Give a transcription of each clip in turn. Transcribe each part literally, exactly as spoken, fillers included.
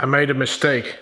I made a mistake.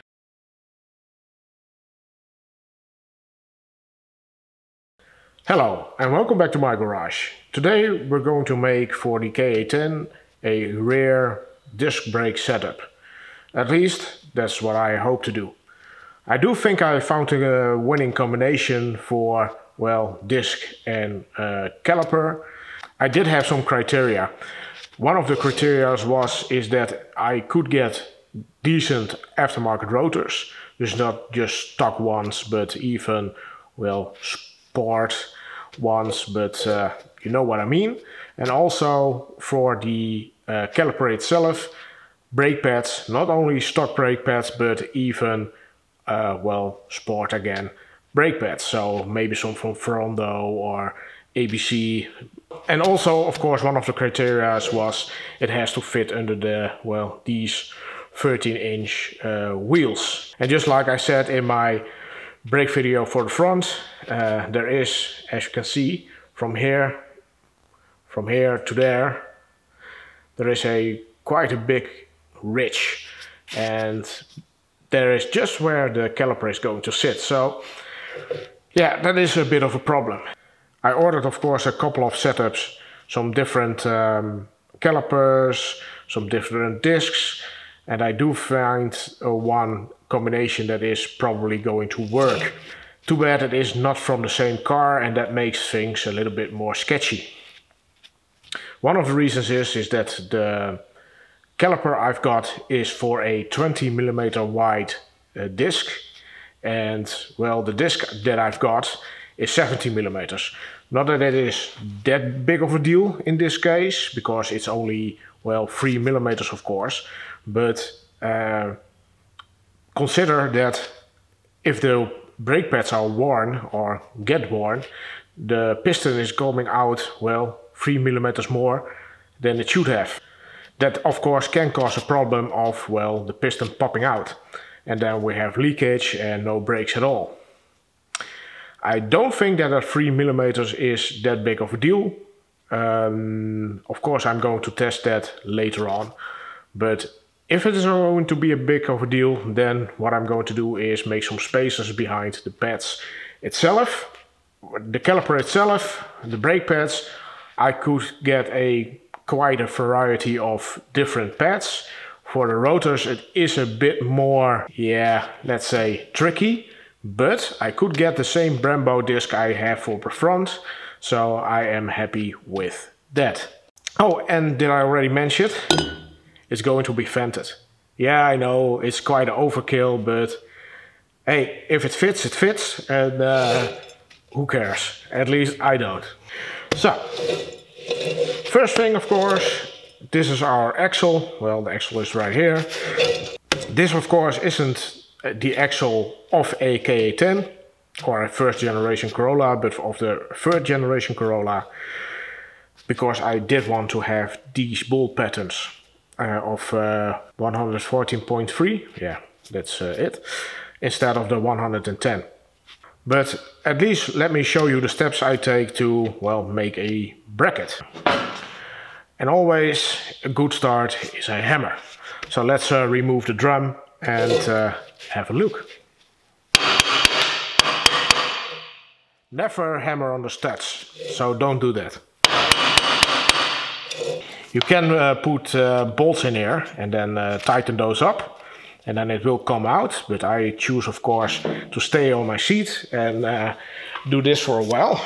Hello and welcome back to my garage. Today we're going to make for the K A ten a rear disc brake setup. At least that's what I hope to do. I do think I found a winning combination for, well, disc and uh, caliper. I did have some criteria. One of the criteria was is that I could get decent aftermarket rotors. Dus not just stock ones, but even, well, sport ones, but uh, you know what I mean. And also for the uh, caliper itself, brake pads, not only stock brake pads, but even, uh, well, sport again, brake pads. So maybe some from Ferrando or A B C. And also, of course, one of the criteria was it has to fit under the, well, these thirteen inch uh, wheels. And just like I said in my brake video for the front, uh, there is, as you can see, from here, from here to there, there is a quite a big ridge, and there is just where the caliper is going to sit. So yeah, that is a bit of a problem. I ordered, of course, a couple of setups, some different um, calipers, some different discs, and I do find uh, one combination that is probably going to work. Too bad it is not from the same car, and that makes things a little bit more sketchy. One of the reasons is, is that the caliper I've got is for a twenty millimeter wide uh, disc, and well, the disc that I've got is seventy millimeters. Not that it is that big of a deal in this case, because it's only, well, three millimeters of course, but uh, consider that if the brake pads are worn or get worn, the piston is coming out, well, three millimeters more than it should have. That of course can cause a problem of, well, the piston popping out, and then we have leakage and no brakes at all. I don't think that a three millimeters is that big of a deal. Um, of course I'm going to test that later on, but if it is going to be a big of a deal, then what I'm going to do is make some spacers behind the pads itself. The caliper itself, the brake pads, I could get a quite a variety of different pads. For the rotors it is a bit more, yeah, let's say tricky, but I could get the same Brembo disc I have for the front, so I am happy with that. Oh, and did I already mention it? It's going to be vented. Yeah, I know it's quite an overkill, but hey, if it fits, it fits, and uh, who cares? At least I don't. So, first thing, of course, this is our axle. Well, the axle is right here. This, of course, isn't the axle of a K A ten or a first generation Corolla, but of the third generation Corolla, because I did want to have these bolt patterns uh, of uh, one fourteen point three, yeah, that's uh, it, instead of the one ten. But at least let me show you the steps I take to, well, make a bracket. And always a good start is a hammer. So let's uh, remove the drum and uh, have a look. Never hammer on the studs, so don't do that. You can uh, put uh, bolts in here and then uh, tighten those up, and then it will come out, but I choose, of course, to stay on my seat and uh, do this for a while.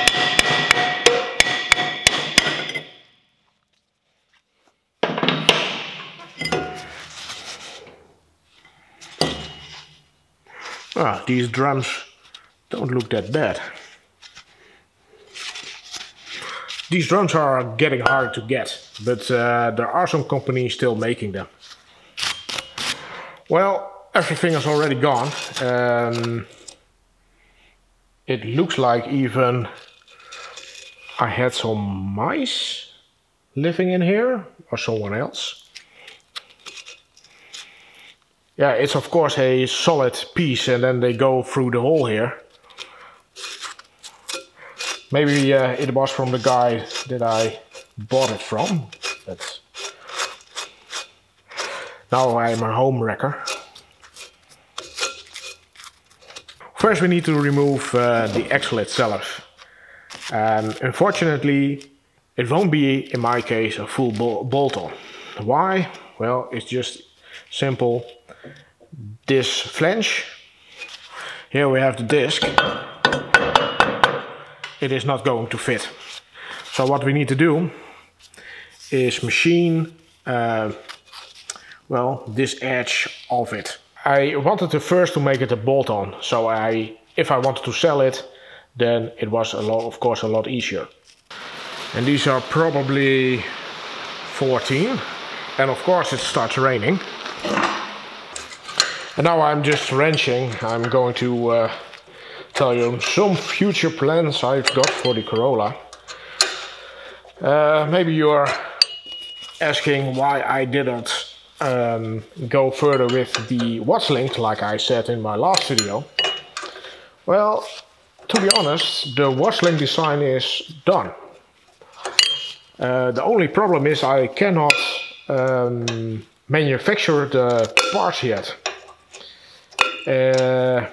Ah, these drums don't look that bad. These drums are getting hard to get, but uh, there are some companies still making them. Well, everything is already gone. Um, it looks like even I had some mice living in here, or someone else. Yeah, it's of course a solid piece, and then they go through the hole here. Maybe uh, it was from the guy that I bought it from. That's Now I am a home wrecker. First we need to remove uh, the axle itself. And unfortunately it won't be, in my case, a full bol bolt-on. Why? Well, it's just simple. This flange, here we have the disc. It is not going to fit. So what we need to do is machine uh, well, this edge of it. I wanted to first to make it a bolt-on, so I, if I wanted to sell it, then it was a lot, of course, a lot easier. And these are probably fourteen, and of course it starts raining. And now I'm just wrenching. I'm going to uh, tell you some future plans I've got for the Corolla. Uh, maybe you're asking why I didn't um, go further with the Watchlink like I said in my last video. Well, to be honest, the Watchlink design is done. Uh, the only problem is I cannot um, manufacture the parts yet. Uh,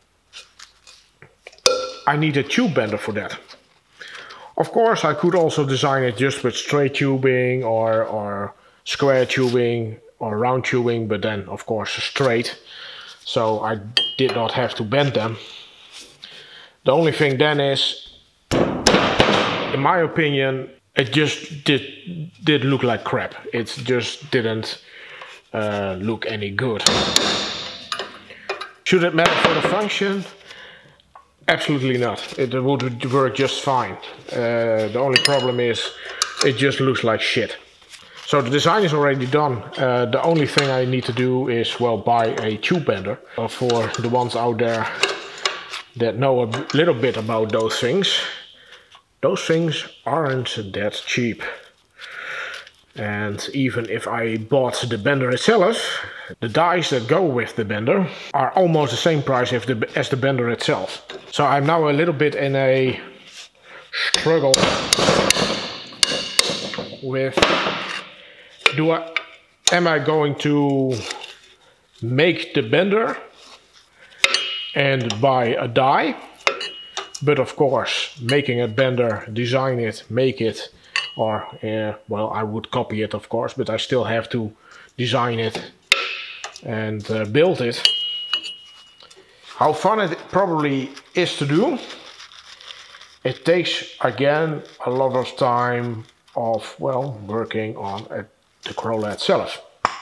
I need a tube bender for that. Of course, I could also design it just with straight tubing or, or square tubing or round tubing, but then of course straight. So I did not have to bend them. The only thing then is, in my opinion, it just did, did look like crap. It just didn't uh, look any good. Should it matter for the function? Absolutely not. It would work just fine. Uh, the only problem is it just looks like shit. So the design is already done. Uh, the only thing I need to do is, well, buy a tube bender. Uh, for the ones out there that know a little bit about those things, those things aren't that cheap. And even if I bought the bender itself, the dies that go with the bender are almost the same price as the, as the bender itself. So I'm now a little bit in a struggle with, do I, am I going to make the bender and buy a die? But of course, making a bender, design it, make it, or uh, well, I would copy it of course, but I still have to design it and uh, build it. How fun it probably is to do. It takes again a lot of time of, well, working on uh, the Corolla itself.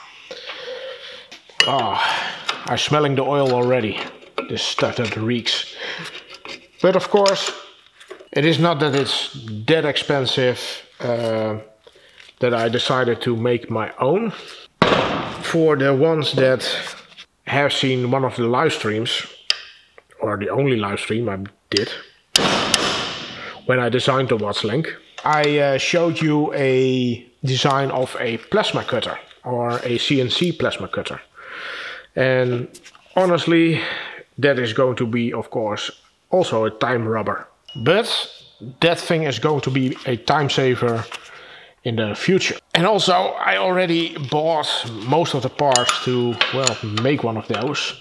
Ah, I'm smelling the oil already. This stuff that reeks. But of course, it is not that it's that expensive uh, that I decided to make my own. For the ones that have seen one of the live streams, or the only live stream I did, when I designed the Watchlink, I uh, showed you a design of a plasma cutter, or a C N C plasma cutter. And honestly, that is going to be, of course, also a time robber. But that thing is going to be a time saver in the future. And also, I already bought most of the parts to, well, make one of those.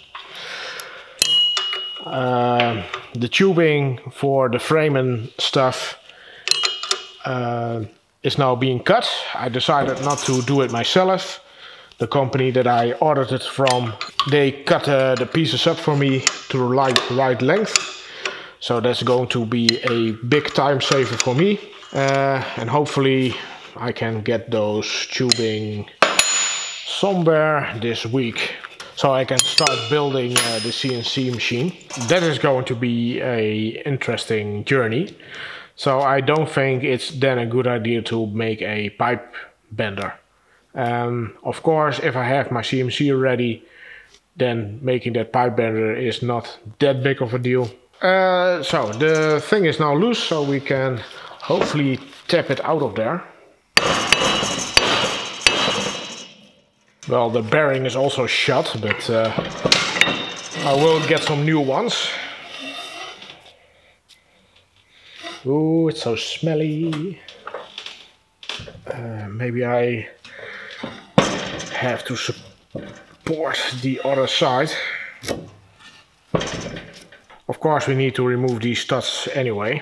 Uh, the tubing for the frame and stuff uh, is now being cut. I decided not to do it myself. The company that I ordered it from, they cut uh, the pieces up for me to the right, right length. So that's going to be a big time saver for me. Uh, and hopefully I can get those tubing somewhere this week, so I can start building uh, the C N C machine. That is going to be a interesting journey. So I don't think it's then a good idea to make a pipe bender. Um, of course, if I have my C N C ready, then making that pipe bender is not that big of a deal. Uh, so the thing is now loose, so we can hopefully tap it out of there. Well, the bearing is also shut, but uh, I will get some new ones. Ooh, it's so smelly. Uh, maybe I have to board the other side. Of course we need to remove these studs anyway.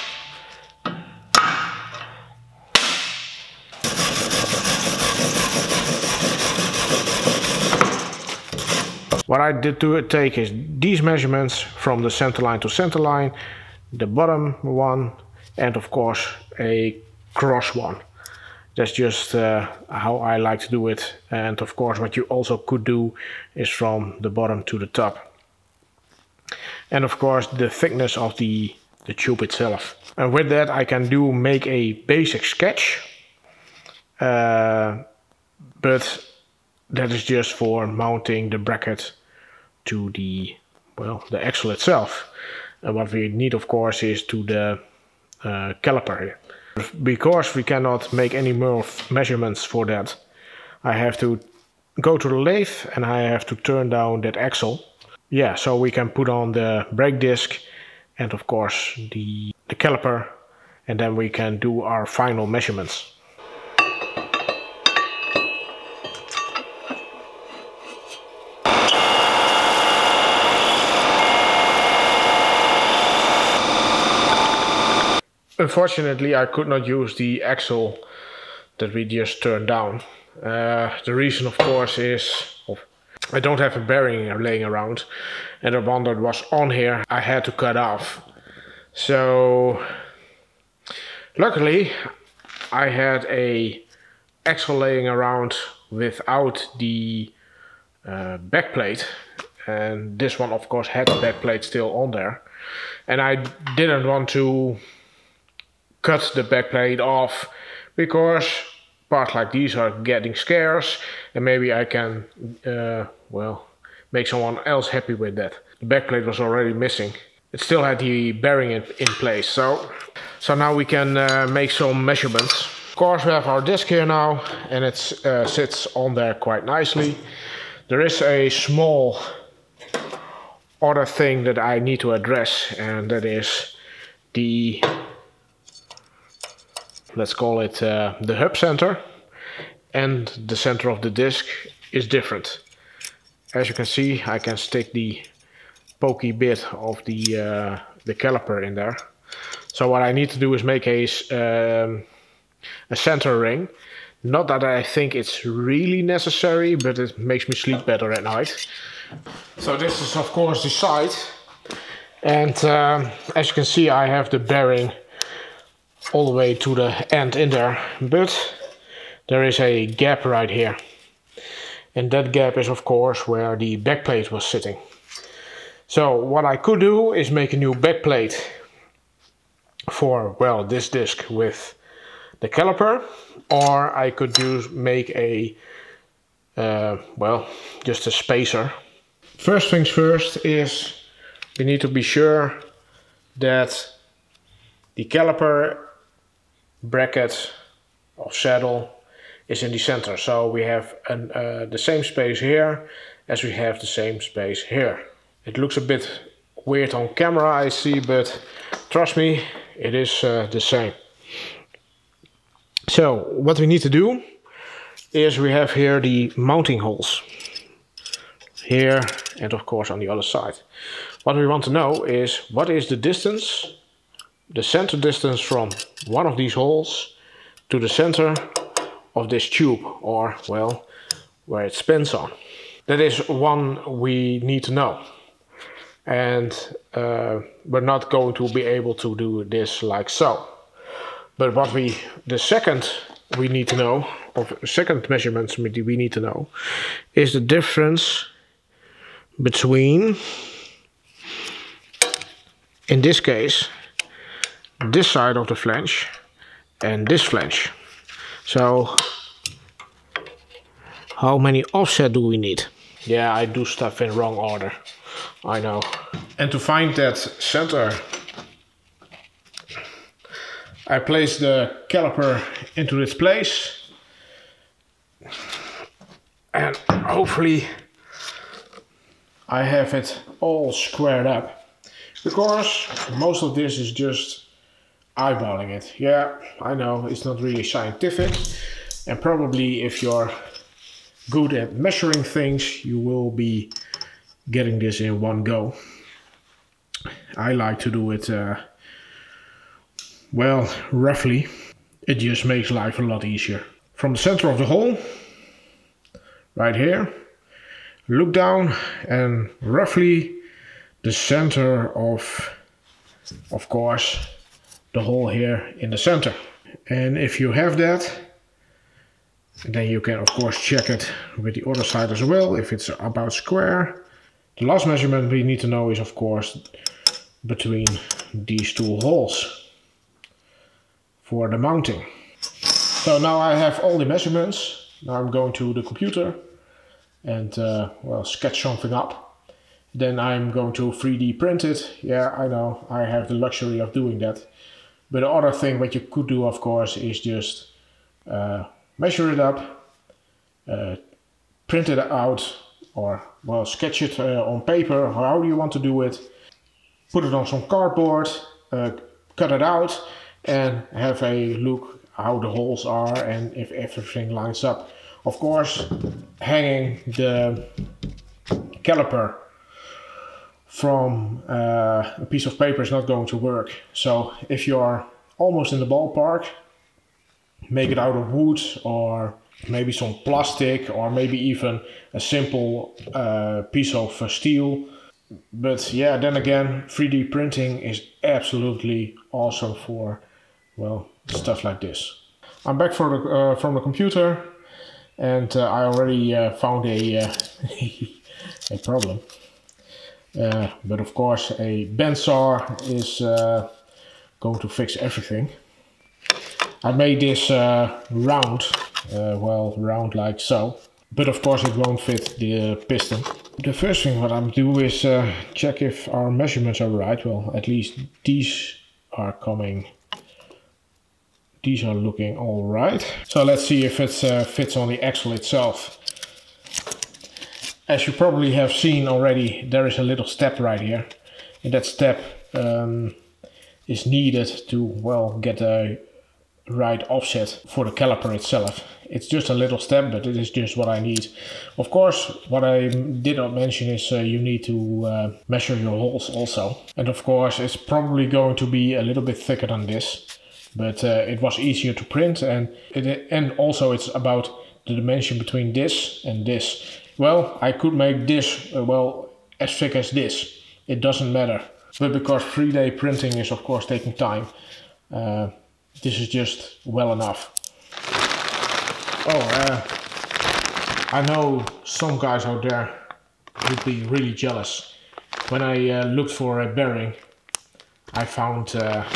What I did to take is these measurements from the center line to center line, the bottom one, and of course a cross one. That's just uh, how I like to do it. And of course what you also could do is from the bottom to the top. And of course the thickness of the, the tube itself. And with that I can do make a basic sketch. Uh, but that is just for mounting the bracket to the, well, the axle itself. And what we need of course is to the uh, caliper. Because we cannot make any more measurements for that, I have to go to the lathe and I have to turn down that axle. Yeah, so we can put on the brake disc and of course the, the caliper, and then we can do our final measurements. Unfortunately, I could not use the axle that we just turned down. Uh, the reason, of course, is oh, I don't have a bearing laying around, and the one that was on here I had to cut off. So, luckily, I had a axle laying around without the uh, backplate, and this one, of course, had the backplate still on there, and I didn't want to cut the backplate off because parts like these are getting scarce, and maybe I can uh, well, make someone else happy with that. The backplate was already missing. It still had the bearing in, in place, so so now we can uh, make some measurements. Of course we have our disc here now, and it uh, sits on there quite nicely. There is a small other thing that I need to address, and that is the, let's call it uh, the hub center, and the center of the disc is different. As you can see, I can stick the pokey bit of the uh, the caliper in there. So what I need to do is make a um, a center ring. Not that I think it's really necessary, but it makes me sleep better at night. So this is of course the side, and um, as you can see, I have the bearing all the way to the end in there, but there is a gap right here, and that gap is of course where the backplate was sitting. So what I could do is make a new backplate for, well, this disc with the caliper, or I could do make a uh, well, just a spacer. First things first is we need to be sure that the caliper bracket of saddle is in the center, so we have an, uh, the same space here as we have the same space here. It looks a bit weird on camera, I see, but trust me, it is uh, the same. So what we need to do is we have here the mounting holes here, and of course on the other side. What we want to know is what is the distance, the center distance from one of these holes to the center of this tube, or, well, where it spins on. That is one we need to know. And uh, we're not going to be able to do this like so. But what we, the second we need to know, or second measurements we need to know, is the difference between, in this case, this side of the flange and this flange. So how many offset do we need? Yeah, I do stuff in wrong order, I know. And to find that center, I place the caliper into its place, and hopefully I have it all squared up, because most of this is just eyeballing it. Yeah, I know it's not really scientific, and probably if you're good at measuring things, you will be getting this in one go. I like to do it, uh, well, roughly. It just makes life a lot easier. From the center of the hole, right here, look down and roughly the center of, of course, the hole here in the center. And if you have that, then you can of course check it with the other side as well, if it's about square. The last measurement we need to know is of course between these two holes for the mounting. So now I have all the measurements. Now I'm going to the computer and uh, well, sketch something up. Then I'm going to three D print it. Yeah, I know, I have the luxury of doing that. But the other thing what you could do, of course, is just uh, measure it up, uh, print it out, or well, sketch it uh, on paper, how you want to do it. Put it on some cardboard, uh, cut it out, and have a look how the holes are and if everything lines up. Of course, hanging the caliper from uh, a piece of paper is not going to work. So if you are almost in the ballpark, make it out of wood or maybe some plastic or maybe even a simple uh, piece of uh, steel. But yeah, then again, three D printing is absolutely awesome for, well, stuff like this. I'm back for the, uh, from the computer, and uh, I already uh, found a, uh, a problem. Uh, but of course a bandsaw is uh, going to fix everything. I made this uh, round, uh, well, round like so, but of course it won't fit the uh, piston. The first thing what I'm do is uh, check if our measurements are right. Well, at least these are coming, these are looking all right. So let's see if it uh, fits on the axle itself. As you probably have seen already, there is a little step right here. And that step um, is needed to, well, get a right offset for the caliper itself. It's just a little step, but it is just what I need. Of course, what I did not mention is uh, you need to uh, measure your holes also. And of course, it's probably going to be a little bit thicker than this. But uh, it was easier to print, and, it, and also it's about the dimension between this and this. Well, I could make this, uh, well, as thick as this. It doesn't matter. But because three D printing is of course taking time, uh, this is just well enough. Oh, uh, I know some guys out there would be really jealous. When I uh, looked for a bearing, I found uh,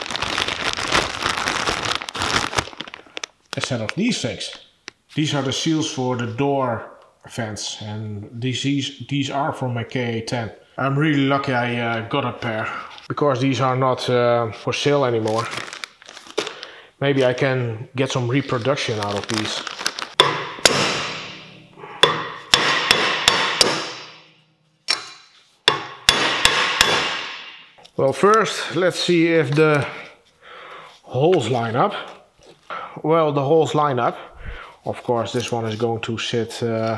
a set of these things. These are the seals for the door fence, and these, these, these are from my K A ten. I'm really lucky I uh, got a pair, because these are not uh, for sale anymore. Maybe I can get some reproduction out of these. Well, first let's see if the holes line up. Well, the holes line up. Of course, this one is going to sit uh,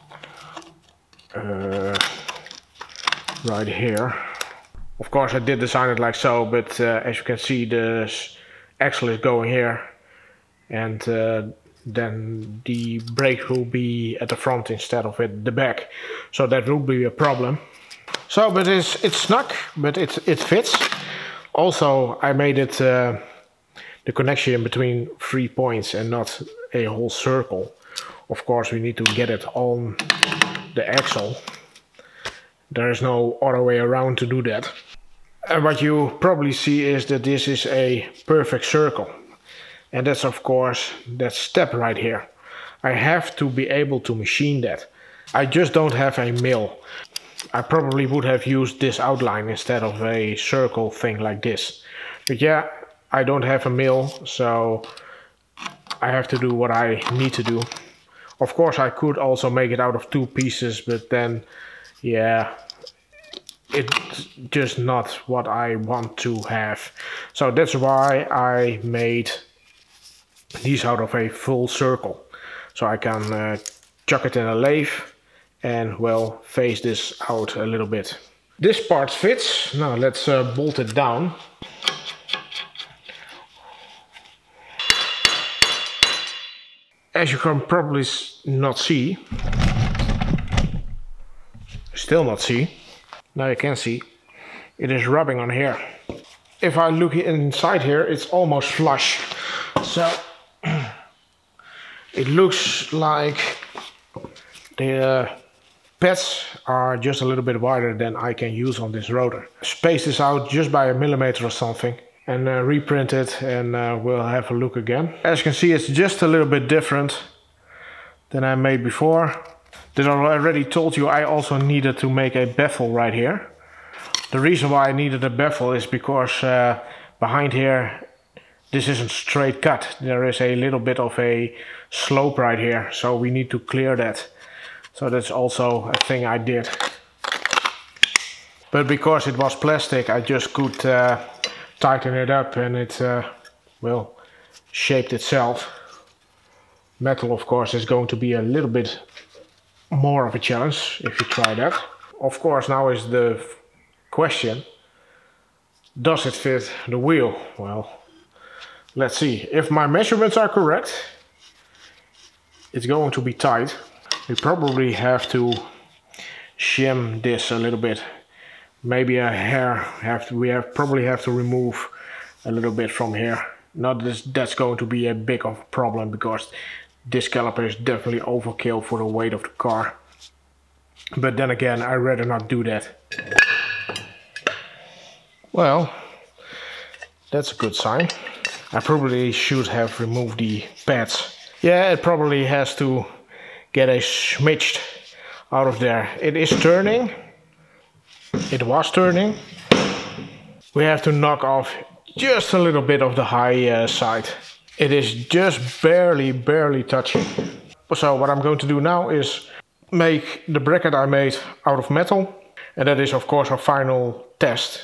uh, right here. Of course, I did design it like so, but uh, as you can see, the axle is going here, and uh, then the brake will be at the front instead of at the back. So that will be a problem. So, but it's it's snug, but it it fits. Also, I made it uh, the connection between three points and not a whole circle. Of course, we need to get it on the axle. There is no other way around to do that. And what you probably see is that this is a perfect circle. And that's of course that step right here. I have to be able to machine that. I just don't have a mill. I probably would have used this outline instead of a circle thing like this. But yeah, I don't have a mill, so I have to do what I need to do. Of course, I could also make it out of two pieces, but then, yeah, it's just not what I want to have. So that's why I made these out of a full circle. So I can uh, chuck it in a lathe and well phase this out a little bit. This part fits. Now let's uh, bolt it down. As you can probably not see, still not see, now you can see, it is rubbing on here. If I look inside here, it's almost flush. So it looks like the uh, pads are just a little bit wider than I can use on this rotor. Space this out just by a millimeter or something and uh, reprint it, and uh, we'll have a look again. As you can see, it's just a little bit different than I made before. That I already told you I also needed to make a baffle right here. The reason why I needed a baffle is because uh, behind here this isn't straight cut. There is a little bit of a slope right here, so we need to clear that. So that's also a thing I did. But because it was plastic, I just could uh, tighten it up and it, uh, well, shaped itself. Metal, of course, is going to be a little bit more of a challenge if you try that. Of course, now is the question, does it fit the wheel? Well, let's see. If my measurements are correct, it's going to be tight. We probably have to shim this a little bit. Maybe a hair. Have to, we have probably have to remove a little bit from here. Not this, that's going to be a big of a problem because this caliper is definitely overkill for the weight of the car. But then again, I'd rather not do that. Well, that's a good sign. I probably should have removed the pads. Yeah, it probably has to get a smidge out of there. It is turning. It was turning. We have to knock off just a little bit of the high uh, side. It is just barely, barely touching. So what I'm going to do now is make the bracket I made out of metal. And that is of course our final test.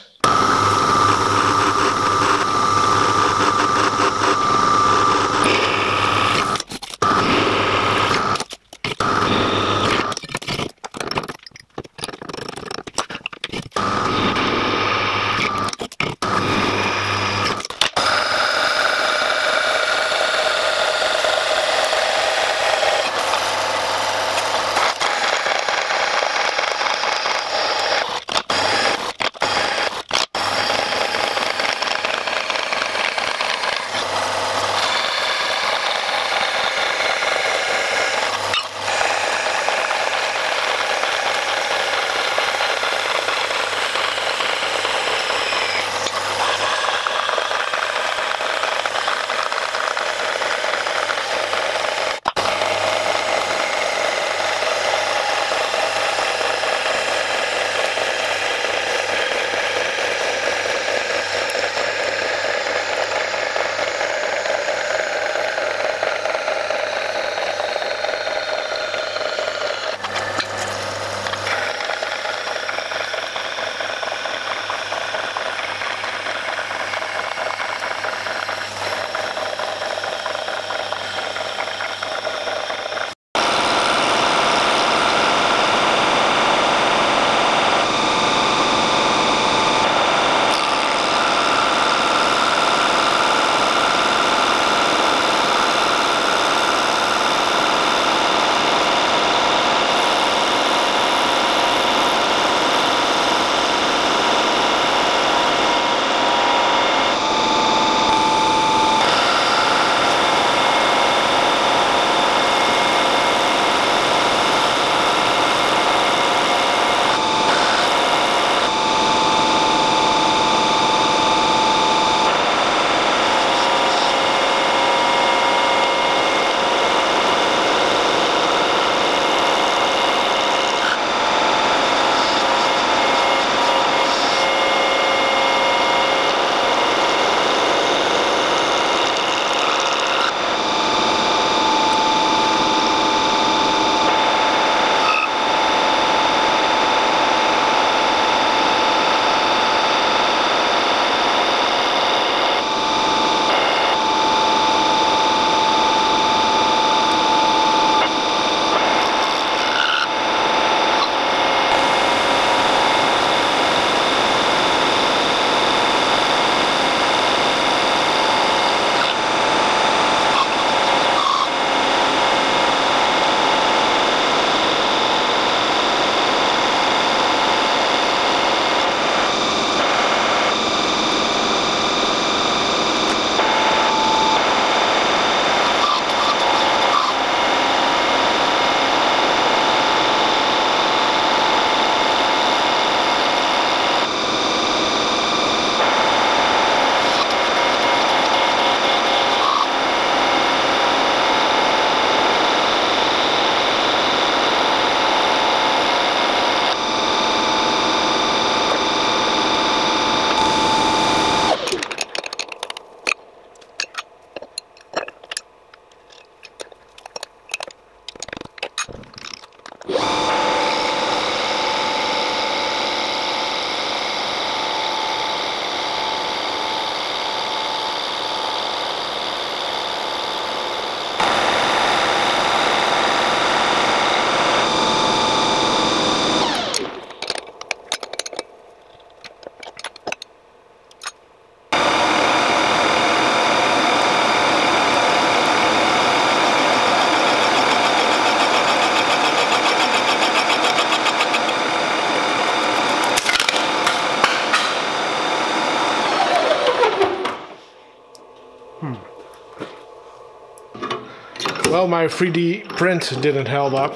Well, my three D print didn't hold up.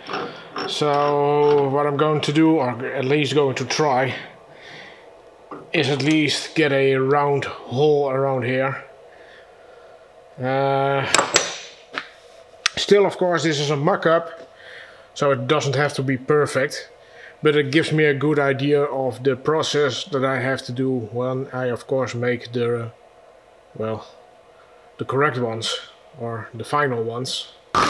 So what I'm going to do, or at least going to try, is at least get a round hole around here. Uh, still, of course, this is a mock-up, so it doesn't have to be perfect, but it gives me a good idea of the process that I have to do when I, of course, make the, well, the correct ones, or the final ones.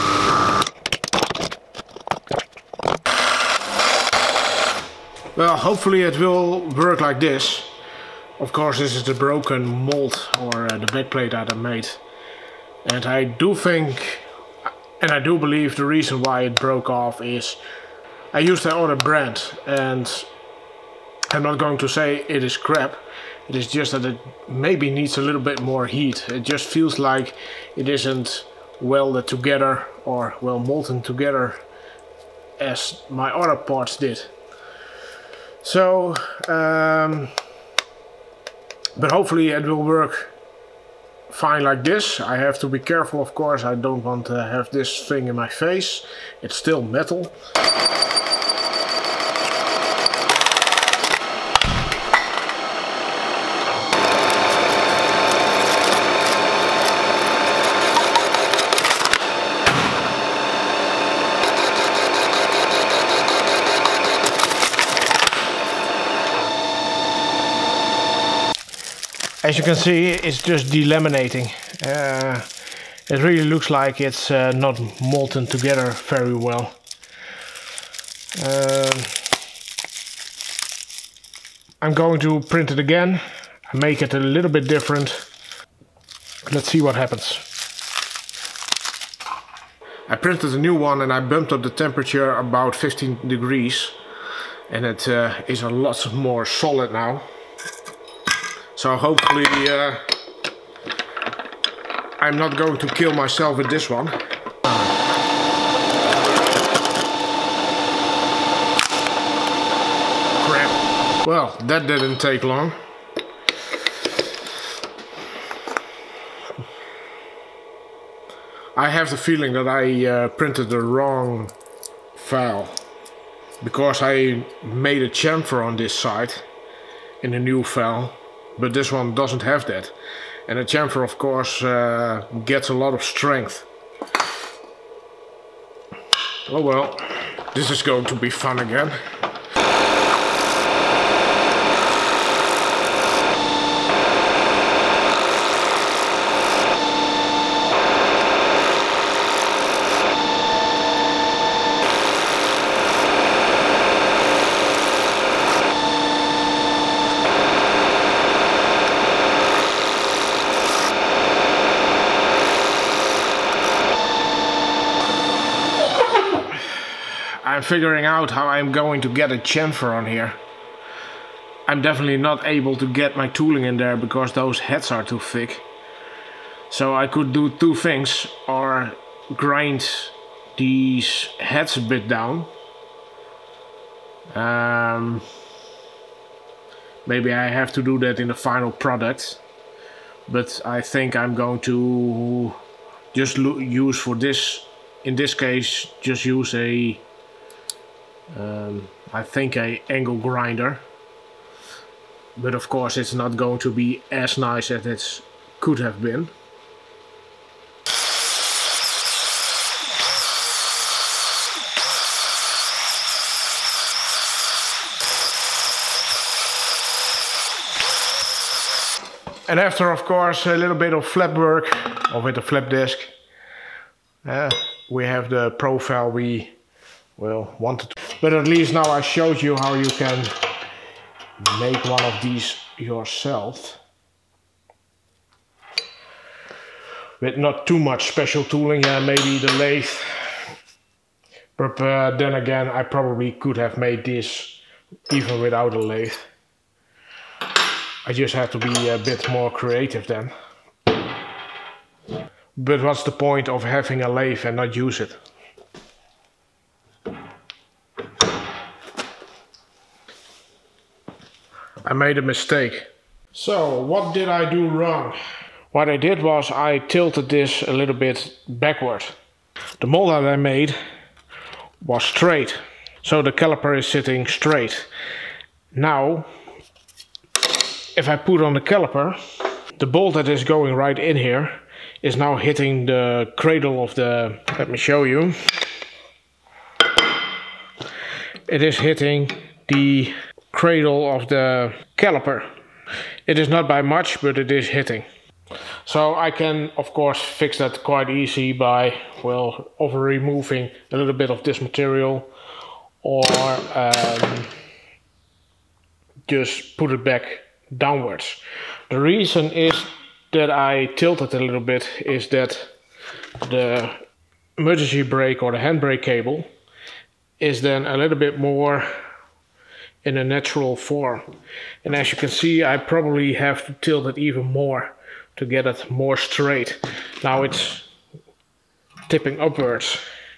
Well, hopefully it will work like this. Of course, this is the broken mold, or uh, the backplate that I made. And I do think, and I do believe the reason why it broke off is I used the other brand, and I'm not going to say it is crap. It is just that it maybe needs a little bit more heat. It just feels like it isn't welded together or well molten together as my other parts did. So, um, but hopefully it will work fine like this. I have to be careful, of course. I don't want to have this thing in my face. It's still metal. As you can see, it's just delaminating. Uh, it really looks like it's uh, not molten together very well. Um, I'm going to print it again, make it a little bit different. Let's see what happens. I printed a new one and I bumped up the temperature about fifteen degrees, and it uh, is a lot more solid now. So hopefully uh, I'm not going to kill myself with this one. Crap. Well, that didn't take long. I have the feeling that I uh, printed the wrong file, because I made a chamfer on this side in the new file. But this one doesn't have that. And a chamfer, of course, uh, gets a lot of strength. Oh well, this is going to be fun again. I'm figuring out how I'm going to get a chamfer on here. I'm definitely not able to get my tooling in there because those heads are too thick. So I could do two things, or grind these heads a bit down. Um, maybe I have to do that in the final product. But I think I'm going to just use for this, in this case, just use a Um, I think a angle grinder, but of course it's not going to be as nice as it could have been. And after, of course, a little bit of flap work, or with the flap disc, uh, we have the profile we well wanted to. But at least now I showed you how you can make one of these yourself with not too much special tooling. Yeah, maybe the lathe, but uh, then again I probably could have made this even without a lathe. I just have to be a bit more creative then. But what's the point of having a lathe and not use it? I made a mistake. So, what did I do wrong? What I did was I tilted this a little bit backward. The mold that I made was straight, so the caliper is sitting straight. Now, if I put on the caliper, the bolt that is going right in here is now hitting the cradle of the, let me show you. It is hitting the cradle of the caliper. It is not by much, but it is hitting. So I can of course fix that quite easy by, well, over removing a little bit of this material, or um, just put it back downwards. The reason is that I tilted a little bit is that the emergency brake or the handbrake cable is then a little bit more in a natural form. And as you can see, I probably have to tilt it even more to get it more straight. Now it's tipping upwards.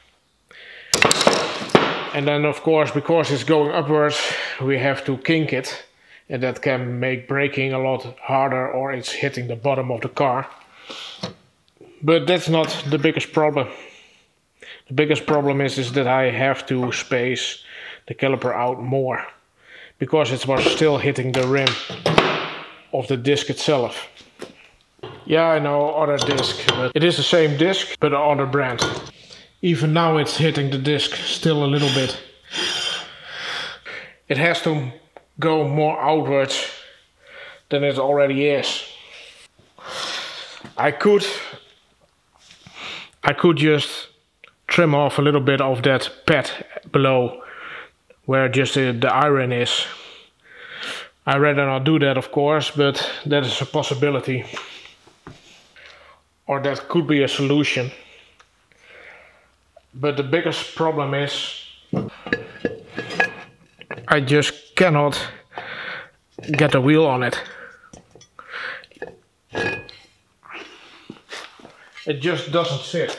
And then of course, because it's going upwards, we have to kink it. And that can make braking a lot harder, or it's hitting the bottom of the car. But that's not the biggest problem. The biggest problem is, is that I have to space the caliper out more, because it was still hitting the rim of the disc itself. Yeah, I know, other disc, but it is the same disc, but other brand. Even now it's hitting the disc still a little bit. It has to go more outwards than it already is. I could, I could just trim off a little bit of that pad below, where just the, the iron is. I'd rather not do that, of course, but that is a possibility. Or that could be a solution. But the biggest problem is I just cannot get the wheel on it. It just doesn't fit.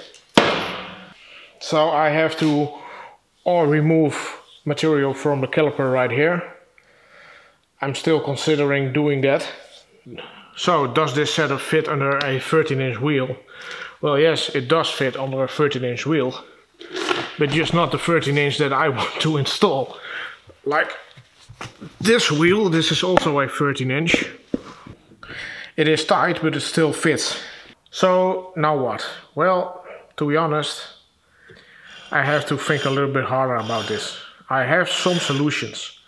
So I have to or remove material from the caliper right here. I'm still considering doing that. So does this setup fit under a thirteen inch wheel? Well, yes, it does fit under a thirteen inch wheel, but just not the thirteen inch that I want to install. Like this wheel, this is also a thirteen inch. It is tight, but it still fits. So now what? Well, to be honest, I have to think a little bit harder about this. I have some solutions,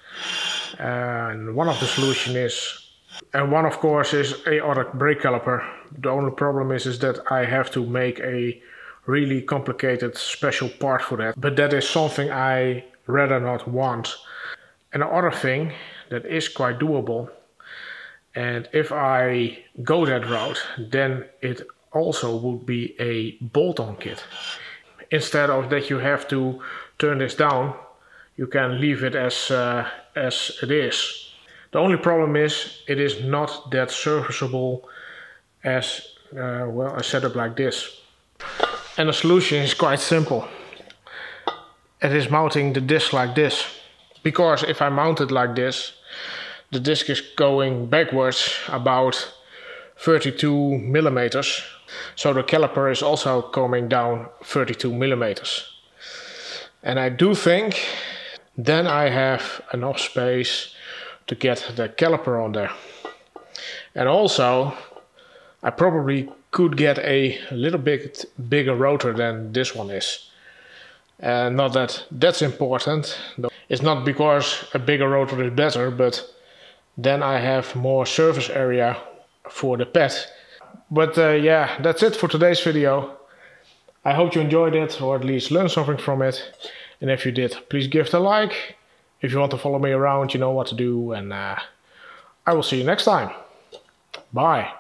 and one of the solutions is, and one of course is a other brake caliper. The only problem is, is that I have to make a really complicated special part for that. But that is something I rather not want. And the other thing that is quite doable, and if I go that route, then it also would be a bolt-on kit. Instead of that you have to turn this down, you can leave it as, uh, as it is. The only problem is it is not that serviceable as uh, well a setup like this. And the solution is quite simple. It is mounting the disc like this. Because if I mount it like this, the disc is going backwards about thirty-two millimeters. So the caliper is also coming down thirty-two millimeters. And I do think then I have enough space to get the caliper on there. And also I probably could get a little bit bigger rotor than this one is. And not that that's important. It's not because a bigger rotor is better, but then I have more surface area for the pad. But uh, yeah, that's it for today's video. I hope you enjoyed it, or at least learned something from it. And if you did, please give it a like. If you want to follow me around, you know what to do. And uh, I will see you next time. Bye.